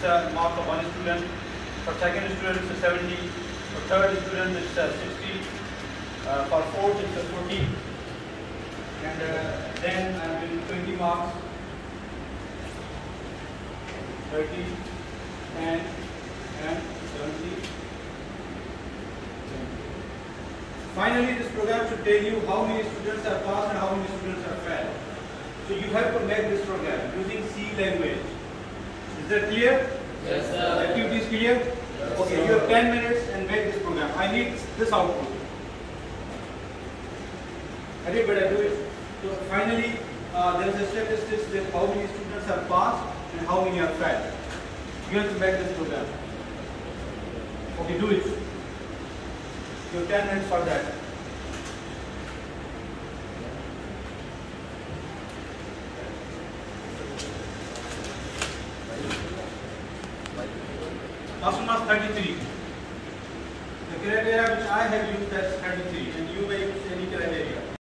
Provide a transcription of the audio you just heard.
a mark of 1 student. For second student, it's a 70. For third student, it's a 60. For fourth, it's a 40. And then I'm giving 20 marks. 30, 10, and 70. Finally, this program should tell you how many students are passed and how many students are failed. So you have to make this program using C language. Is that clear? Yes, sir. Activity is clear? Yes, okay, sir. You have 10 minutes and make this program. I need this output. Everybody do it. So finally, there is a statistics that how many students are passed and how many are failed. You have to make this program. Okay, do it. You have 10 minutes for that. Question was 33. The criteria which I have used, that's 33.